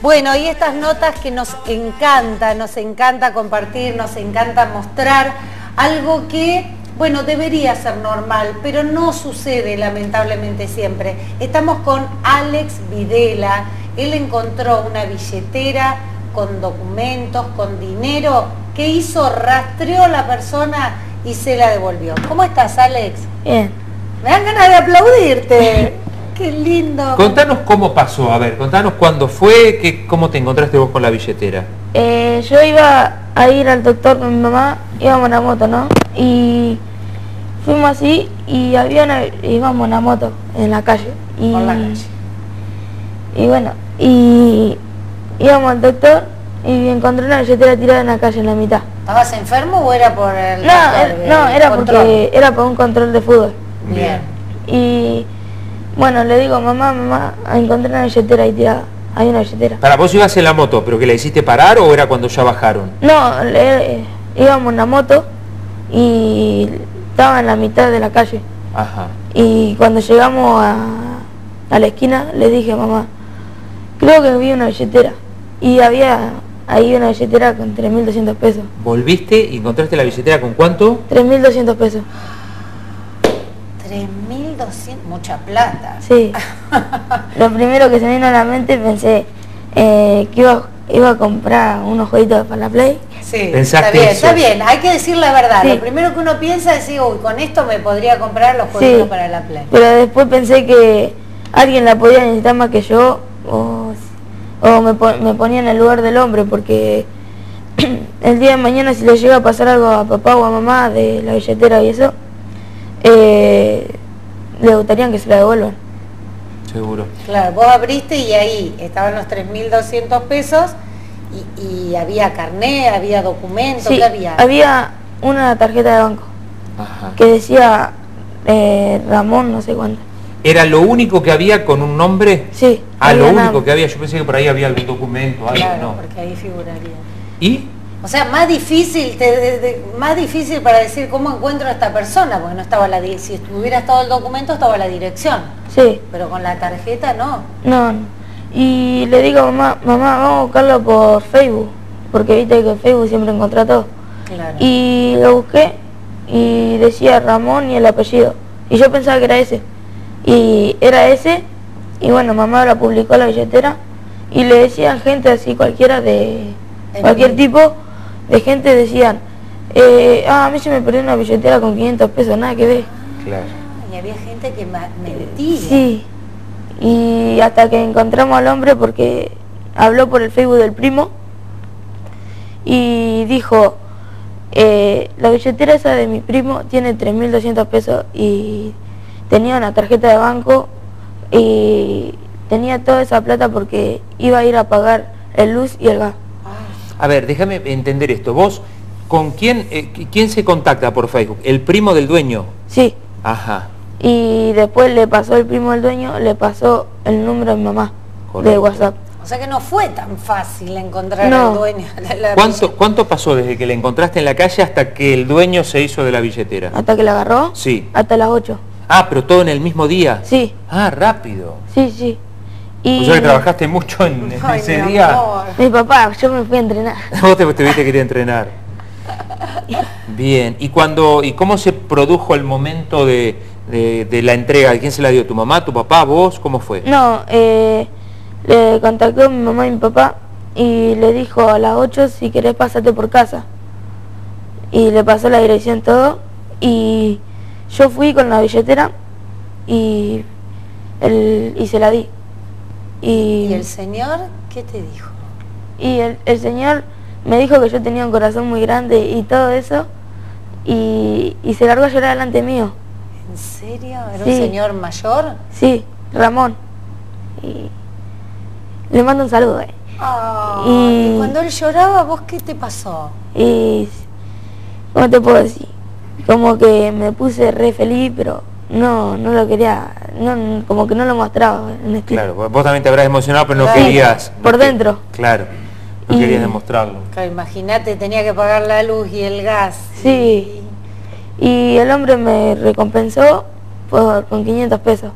Bueno, y estas notas que nos encanta compartir, nos encanta mostrar algo que, bueno, debería ser normal, pero no sucede lamentablemente siempre. Estamos con Alex Videla. Él encontró una billetera con documentos, con dinero. ¿Qué hizo? Rastreó a la persona y se la devolvió. ¿Cómo estás, Alex? Bien. Me dan ganas de aplaudirte. Qué lindo. Contanos cómo pasó, a ver, contanos cuándo fue, cómo te encontraste vos con la billetera. Yo iba a ir al doctor con mi mamá, íbamos en la moto, ¿no? Y fuimos así y íbamos en la moto, en la calle. Por la calle. Y bueno, y íbamos al doctor y encontré una billetera tirada en la calle, en la mitad. ¿Estabas enfermo o era por el No, era control? porque era por un control de fútbol. Bien. Y bueno, le digo, mamá, encontré una billetera ahí tirada. Hay una billetera. Para vos ibas en la moto, pero que la hiciste parar o era cuando ya bajaron. No, íbamos en la moto y estaba en la mitad de la calle. Ajá. Y cuando llegamos a la esquina, le dije a mamá, creo que vi una billetera. Y había ahí una billetera con 3.200 pesos. ¿Volviste y encontraste la billetera con cuánto? 3.200 pesos. 3.200, mucha plata. Sí. Lo primero que se me vino a la mente, pensé que iba a comprar unos jueguitos para la Play. Sí, Pensaste eso. está bien, hay que decir la verdad. Sí. Lo primero que uno piensa es, uy, con esto me podría comprar los juegos Sí. para la Play. Pero después pensé que alguien la podía necesitar más que yo, o me ponía en el lugar del hombre, porque el día de mañana si le llega a pasar algo a papá o a mamá de la billetera y eso, le gustaría que se la devuelvan. Seguro. Claro, vos abriste y ahí estaban los 3.200 pesos y había carné, había documentos, Sí, ¿qué había? había una tarjeta de banco Ajá. que decía Ramón no sé cuánto. ¿Era lo único que había con un nombre? Sí. Ah, lo había único que había, yo pensé que por ahí había algún documento, algo, Claro, no. porque ahí figuraría. ¿Y? O sea, más difícil, más difícil para decir cómo encuentro a esta persona, porque no estaba si hubiera estado el documento estaba la dirección, Sí. pero con la tarjeta no. No. Y le digo, mamá, vamos a buscarlo por Facebook, porque viste que en Facebook siempre encontré todo. Claro. Y lo busqué y decía Ramón y el apellido. Y yo pensaba que era ese. Y era ese, y bueno, mamá la publicó la billetera y le decían gente así cualquiera de cualquier tipo de gente, decían, a mí se me perdió una billetera con 500 pesos, nada que ver. Claro. Y había gente que mentía. Sí, y hasta que encontramos al hombre porque habló por el Facebook del primo y dijo, la billetera esa de mi primo tiene 3.200 pesos y tenía una tarjeta de banco y tenía toda esa plata porque iba a ir a pagar el luz y el gas. A ver, déjame entender esto. ¿Vos con quién se contacta por Facebook? ¿El primo del dueño? Sí, Ajá. y después le pasó el primo del dueño, le pasó el número de mi mamá de Correcto. WhatsApp. O sea que no fue tan fácil encontrar No. al dueño de la ¿Cuánto pasó desde que la encontraste en la calle hasta que el dueño se hizo de la billetera? Hasta que la agarró, Sí. hasta las 8. Ah, pero todo en el mismo día. Sí, Ah, rápido. sí. Y O sea que trabajaste mucho en Ay, ese mi día. amor. mi papá, yo me fui a entrenar. Vos te tuviste que ir a entrenar. Bien. ¿Y cómo se produjo el momento de la entrega? ¿Quién se la dio? ¿Tu mamá, tu papá, vos? ¿Cómo fue? No, le contactó mi mamá y mi papá y le dijo a las 8 si querés pásate por casa. Y le pasó la dirección todo y yo fui con la billetera y se la di. ¿Y el señor qué te dijo? Y el señor me dijo que yo tenía un corazón muy grande y todo eso y se largó a llorar delante mío. ¿En serio? ¿Era Sí. un señor mayor? Sí, Ramón. Y le mando un saludo. Y cuando él lloraba, ¿vos qué te pasó? Y ¿cómo te puedo decir? Como que me puse re feliz, pero no lo quería, como que no lo mostraba en este. Claro, vos también te habrás emocionado, pero no Claro. querías. Por dentro. Claro, no Y- querías demostrarlo. Claro, imagínate, tenía que pagar la luz y el gas. Sí. Y el hombre me recompensó con 500 pesos.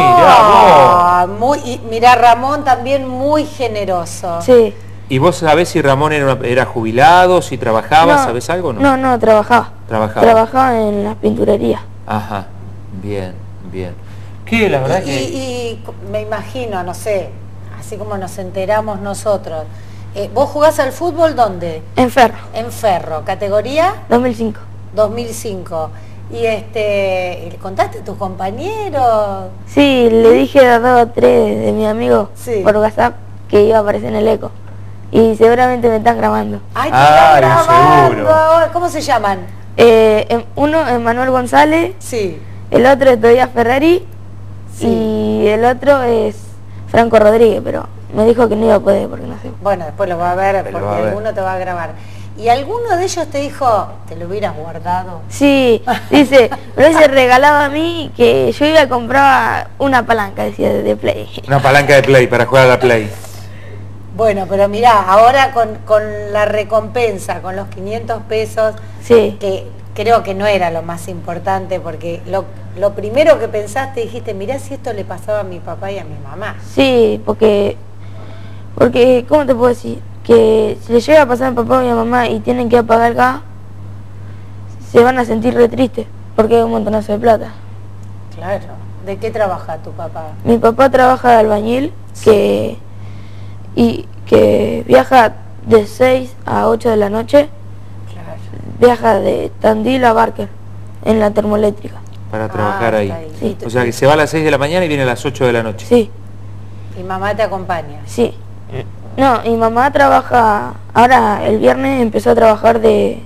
Mira vos. Mira, Ramón también muy generoso. Sí. ¿Y vos sabés si Ramón era jubilado, si trabajaba, No, sabés algo o no? No, trabajaba. Trabajaba en las pinturerías. Ajá, bien, bien. Que la verdad que... Y me imagino, no sé, así como nos enteramos nosotros, ¿vos jugás al fútbol dónde? En Ferro. En Ferro, ¿categoría? 2005. 2005. Y ¿le contaste a tus compañeros? Sí, le dije a 2 o 3 de mis amigos por WhatsApp que iba a aparecer en el eco. Y seguramente me están grabando. ¡Ay, te están grabando! Seguro. ¿Cómo se llaman? Uno es Manuel González. Sí. El otro es Tobias Ferrari. Sí. Y el otro es Franco Rodríguez, pero me dijo que no iba a poder porque no sé. Bueno, después lo va a ver porque alguno te va a grabar. ¿Y alguno de ellos te dijo, te lo hubieras guardado? Sí, dice, me hubiese regalado a mí que yo iba a comprar una palanca, decía, de Play. Una palanca de Play, para jugar a la Play. Bueno, pero mirá, ahora con la recompensa, con los 500 pesos, sí, que creo que no era lo más importante, porque lo primero que pensaste, dijiste, mirá si esto le pasaba a mi papá y a mi mamá. Sí, porque ¿cómo te puedo decir? Que si le llega a pasar a mi papá y a mi mamá y tienen que apagar el gas, se van a sentir re tristes, porque es un montonazo de plata. Claro. ¿De qué trabaja tu papá? Mi papá trabaja de albañil, Sí. que viaja de 6 a 8 de la noche, Claro. viaja de Tandil a Barker, en la termoeléctrica. Para trabajar ahí. Sí. O sea que se va a las 6 de la mañana y viene a las 8 de la noche. Sí, ¿Y mamá te acompaña? sí. No, mi mamá trabaja, ahora el viernes empezó a trabajar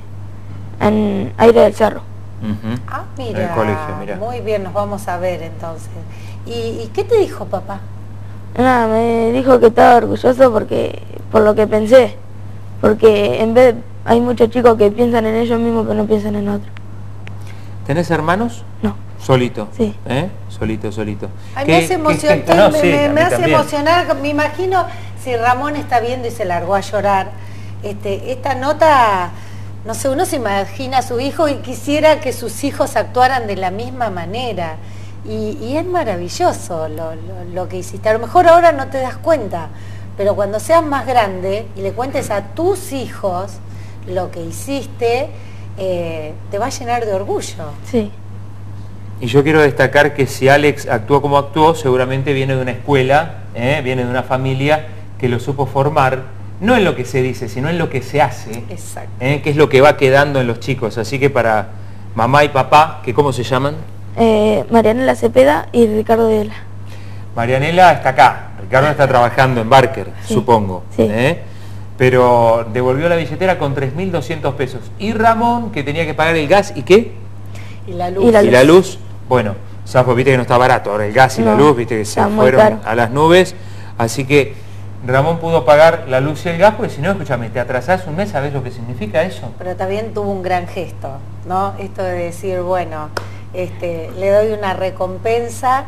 en Aire del Cerro. Ujú. Ah, En mira, el colegio, mira. muy bien, nos vamos a ver entonces. ¿Y qué te dijo papá? Nada, me dijo que estaba orgulloso por lo que pensé, porque en vez hay muchos chicos que piensan en ellos mismos pero no piensan en otros. ¿Tenés hermanos? No. Solito. Sí. Solito. Ay, me hace emocionar, No, sí, a mí me hace también. emocionar, me imagino si Ramón está viendo y se largó a llorar. Esta nota, no sé, uno se imagina a su hijo y quisiera que sus hijos actuaran de la misma manera. Y es maravilloso lo que hiciste. A lo mejor ahora no te das cuenta, pero cuando seas más grande y le cuentes a tus hijos lo que hiciste, te va a llenar de orgullo. Sí. Y yo quiero destacar que si Alex actuó como actuó, seguramente viene de una escuela, viene de una familia que lo supo formar, no en lo que se dice, sino en lo que se hace, Exacto. que es lo que va quedando en los chicos. Así que para mamá y papá, que ¿cómo se llaman? Marianela Cepeda y Ricardo Vela. Marianela está acá, Ricardo está trabajando en Barker, Sí, supongo. sí. Pero devolvió la billetera con 3.200 pesos. Y Ramón, que tenía que pagar el gas, ¿y qué? Y la luz. Y la luz. Bueno, Safo, viste que no está barato ahora el gas y la No, luz, viste que se está muy fueron caro. a las nubes. Así que Ramón pudo pagar la luz y el gas, porque si no, escúchame, te atrasás un mes, ¿sabés lo que significa eso? Pero también tuvo un gran gesto, ¿no? Esto de decir, bueno, le doy una recompensa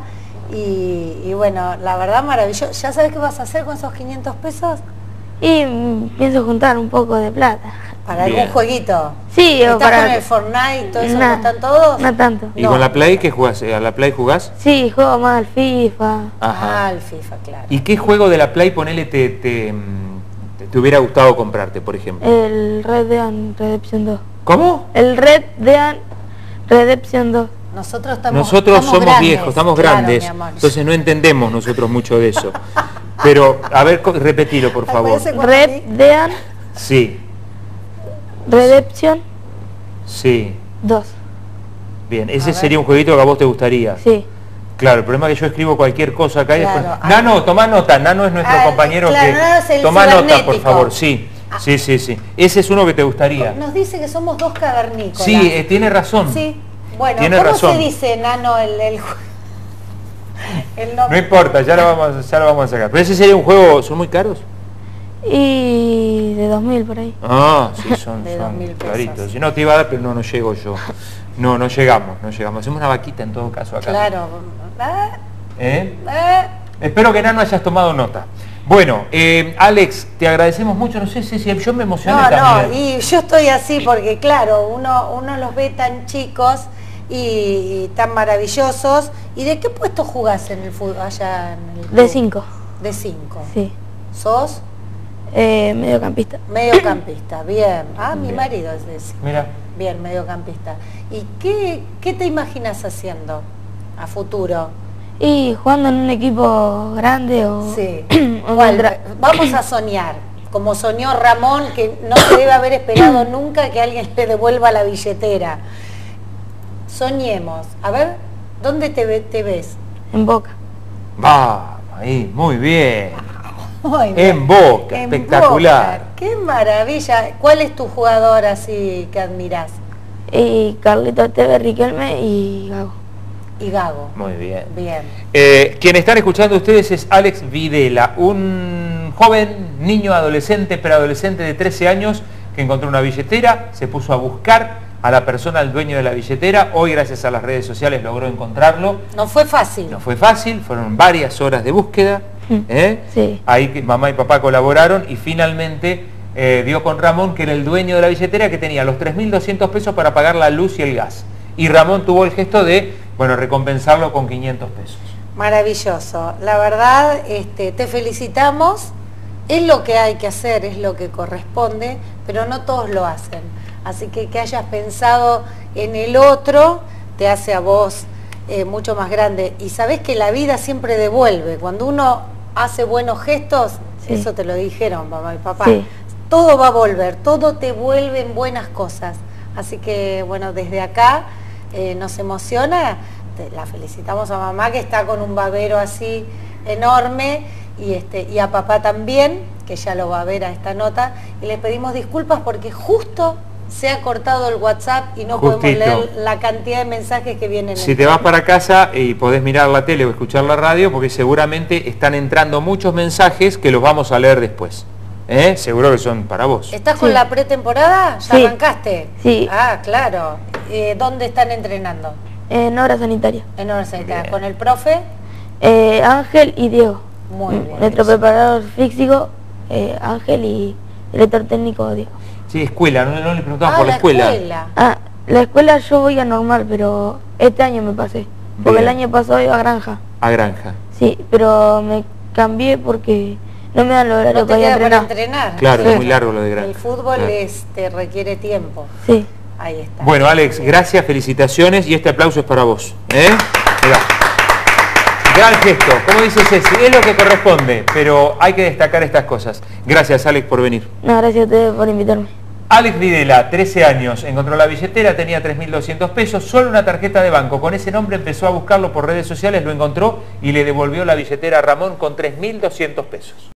y bueno, la verdad maravilloso. ¿Ya sabes qué vas a hacer con esos 500 pesos? Y pienso juntar un poco de plata. ¿Para Bien. algún jueguito? Sí, o ¿Estás para... con el Fortnite y todo eso? Nah, ¿No están todos? No tanto. ¿Y No. con la Play qué jugás? ¿A la Play jugás? Sí, juego más al FIFA. Ajá. Ah, el FIFA, claro. ¿Y qué juego de la Play, ponele, te hubiera gustado comprarte, por ejemplo? El Red Dead Redemption 2. ¿Cómo? El Red Dead Redemption 2. Nosotros Nosotros somos grandes, viejos, estamos claro, grandes, mi amor. entonces no entendemos nosotros mucho de eso. Pero, a ver, repetilo, por favor. Parece cuando Red Dead Sí, Redemption sí. A 2. Bien, ese ver. sería un jueguito que a vos te gustaría. Sí. Claro, el problema es que yo escribo cualquier cosa acá y Claro, después... ah. Nano, tomá nota, Nano es nuestro compañero claro, que... Nano es el Tomá nota, por cibernético. favor, sí. Sí. Ese es uno que te gustaría. Nos dice que somos dos cavernícolas. Sí, tiene razón. Sí. Bueno, Tiene ¿cómo razón. se dice, Nano, el No nombre? importa, ya lo vamos a sacar. Pero ese sería un juego... ¿Son muy caros? Y de 2000 por ahí. Ah, sí, son De 2.000 pesos. claritos. Si no te iba a dar, pero no llego yo. No llegamos. Hacemos una vaquita en todo caso acá. Claro. Ah, ¿Eh? ah. Espero que Nano hayas tomado nota. Bueno, Alex, te agradecemos mucho. No sé si yo me emocioné No, también. y yo estoy así porque claro, uno los ve tan chicos y tan maravillosos. ¿Y de qué puesto jugás en el fútbol allá en el club? De 5. De 5. Sí. ¿Sos? Mediocampista. Mediocampista, bien. Ah, mi Bien. marido es de 5. Mira. Bien, mediocampista. ¿Y qué te imaginas haciendo a futuro? Y jugando en un equipo grande o... Sí. o ¿Cuál? Vamos a soñar, como soñó Ramón, que no se debe haber esperado nunca que alguien le devuelva la billetera. Soñemos. A ver, ¿dónde te ves? En Boca. Va, ahí, muy bien. Muy bien. En Boca, En espectacular. Boca. ¡Qué maravilla! ¿Cuál es tu jugador así que admirás? Y Carlitos Tevez, Riquelme y Gago. Y Gago. Muy bien. Bien. Quien están escuchando ustedes es Alex Videla, un joven, niño, adolescente, preadolescente de 13 años que encontró una billetera, se puso a buscar a la persona, al dueño de la billetera. Hoy, gracias a las redes sociales, logró encontrarlo. No fue fácil. No fue fácil, fueron varias horas de búsqueda. Sí. Ahí que mamá y papá colaboraron y finalmente dio con Ramón, que era el dueño de la billetera, que tenía los 3.200 pesos para pagar la luz y el gas. Y Ramón tuvo el gesto de, bueno, recompensarlo con 500 pesos. Maravilloso. La verdad, te felicitamos. Es lo que hay que hacer, es lo que corresponde, pero no todos lo hacen. Así que hayas pensado en el otro te hace a vos mucho más grande. Y sabés que la vida siempre devuelve. Cuando uno hace buenos gestos, Sí. eso te lo dijeron mamá y papá, Sí. todo va a volver, todo te vuelve en buenas cosas. Así que, bueno, desde acá nos emociona. La felicitamos a mamá, que está con un babero así enorme, y a papá también, que ya lo va a ver a esta nota, y le pedimos disculpas porque justo se ha cortado el WhatsApp y no Justito. podemos leer la cantidad de mensajes que vienen. Si te vas para casa y podés mirar la tele o escuchar la radio, porque seguramente están entrando muchos mensajes que los vamos a leer después. Seguro que son para vos. ¿Estás con Sí. la pretemporada? ¿Ya Sí. arrancaste? Sí. Ah, claro. ¿Dónde están entrenando? En obra sanitaria. En Obras Sanitarias. Bien. ¿Con el profe? Ángel y Diego. Muy bien. Nuestro preparador físico, Ángel, y director técnico, Diego. Sí, escuela, no le preguntamos Ah, por la escuela. Ah, la escuela yo voy a normal, pero este año me pasé. Porque Bien. el año pasado iba a granja. A Granja. Sí, pero me cambié porque no me dan los horarios ¿No te para ir a queda para entrenar. entrenar? Claro, Sí. es muy largo lo de Granja. El fútbol Claro. requiere tiempo. Sí. Ahí está. Bueno, Alex, gracias, felicitaciones y este aplauso es para vos. Mirá. Gran gesto, como dice Ceci, es lo que corresponde, pero hay que destacar estas cosas. Gracias, Alex, por venir. No, gracias a ustedes por invitarme. Alex Videla, 13 años, encontró la billetera, tenía 3.200 pesos, solo una tarjeta de banco. Con ese nombre empezó a buscarlo por redes sociales, lo encontró y le devolvió la billetera a Ramón con 3.200 pesos.